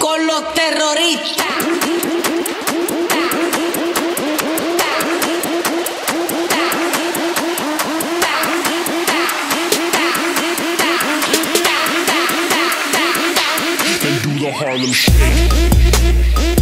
con los terroristas. And do the Harlem Shake.